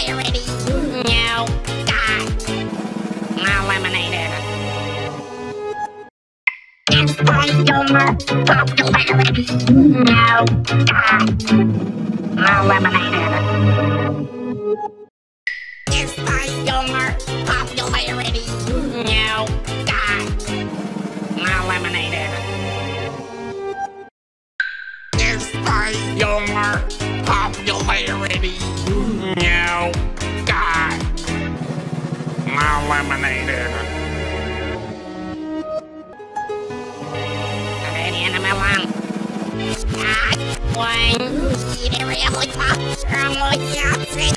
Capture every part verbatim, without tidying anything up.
Popularity. No. God. Eliminated. Despite your popularity. No. God. Eliminated. Despite your popularity. No. God. Eliminated. Despite your popularity. No. God. Eliminated. Canadian Milan. God. One. It really pops from what you say.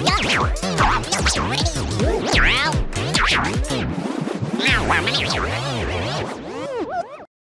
Now,